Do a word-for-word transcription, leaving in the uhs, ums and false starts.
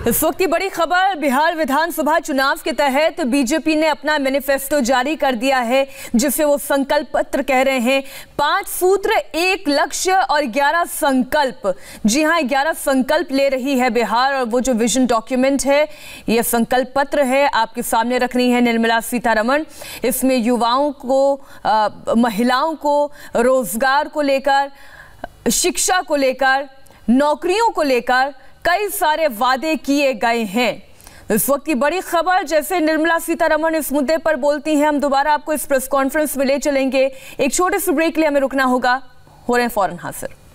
इस वक्त की बड़ी खबर, बिहार विधानसभा चुनाव के तहत बीजेपी ने अपना मैनिफेस्टो जारी कर दिया है, जिसे वो संकल्प पत्र कह रहे हैं। पांच सूत्र, एक लक्ष्य और ग्यारह संकल्प। जी हां, ग्यारह संकल्प ले रही है बिहार, और वो जो विजन डॉक्यूमेंट है, ये संकल्प पत्र है, आपके सामने रख रही है निर्मला सीतारमण। इसमें युवाओं को, आ, महिलाओं को रोजगार को लेकर, शिक्षा को लेकर, नौकरियों को लेकर कई सारे वादे किए गए हैं। इस वक्त की बड़ी खबर, जैसे निर्मला सीतारमण इस मुद्दे पर बोलती हैं, हम दोबारा आपको इस प्रेस कॉन्फ्रेंस में ले चलेंगे। एक छोटे से ब्रेक के लिए हमें रुकना होगा, हो रहे हैं फौरन हाजिर।